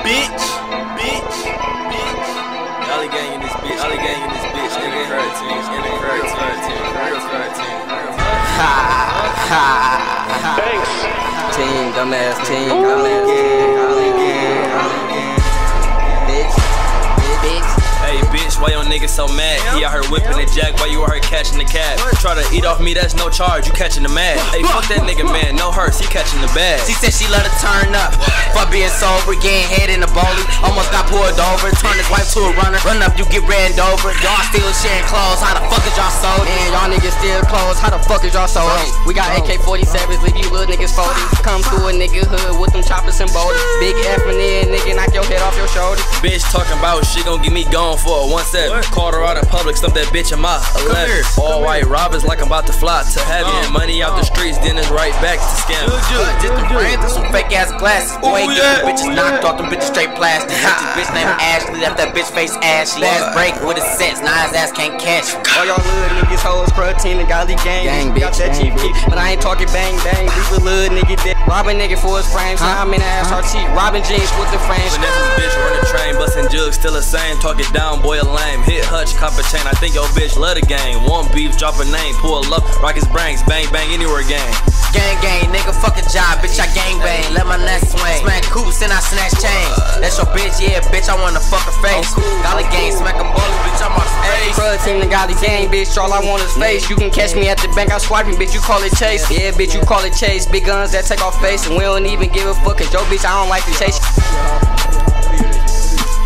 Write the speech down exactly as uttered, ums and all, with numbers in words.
bitch, bitch, bitch. Ollie gang in this bitch, Ollie gang in this bitch, nigga. Cartoons, nigga. Cartoons, real cartoons. Ha ha ha. Thanks. Team, dumbass team, dumbass team, Ollie gang, Ollie gang. Bitch, bitch, bitch. Hey bitch, why your nigga so mad? He out here whipping the jack while you out here catching the cab. Try to eat off me, that's no charge, you catching the mad. Hey, fuck that nigga, man, no hurts, he catching the bag. She said she love to turn up, for being sober, getting head in the bowling. Almost got pulled over, turn his wife to a runner. Run up, you get ran over. Y'all still sharing clothes, how the fuck is y'all sold? Man, y'all niggas still clothes, how the fuck is y'all sold? We got A K forty-sevens, leave you little niggas folded. Come through a nigga hood with them choppers and boulders. Big effing in, nigga, knock your head off your shoulders. Bitch talking about shit gon' get me gone for a one seven. Called her out in public, stumped that bitch in my eleven. All white robbers like I'm about to fly to heaven. uh, Money out the streets, then it's right back to scam. Just the brand and some fake ass glasses. Boy, get them bitches knocked off, them bitches straight plastic. Got this bitch named Ashley, left that bitch face ashy. Last break with his sets, now his ass can't catch him. All y'all hood niggas, hoes, protein, and golly gang. Gang, Got bitch, that gang, cheap bitch. But I ain't talking bang bang. Leave a little nigga dead. Robbing nigga for his frames, huh? I'm in the S R T. Robbing jeans with the frames. Finesse this bitch, run the train, bustin' jugs, still the same. Talk it down, boy, a lame. Hit Hutch, cop a chain. I think your bitch love the game. One beef, drop a name, pull up, rock his brains, bang bang anywhere gang. Gang gang, nigga, fuck a job, bitch, I gang bang. Let my nuts swing. Smack coops and I snatch chains. That's your bitch, yeah, bitch, I wanna fuck her face. Golly gang, smack a bullet, bitch, I'm on space. Protein, and golly gang, bitch, all I want is face. You can catch me at the bank, I swiping, bitch, you call it chase. Yeah, bitch, you call it chase. Big guns that take off face, and we don't even give a fuck, cause yo bitch, I don't like to chase.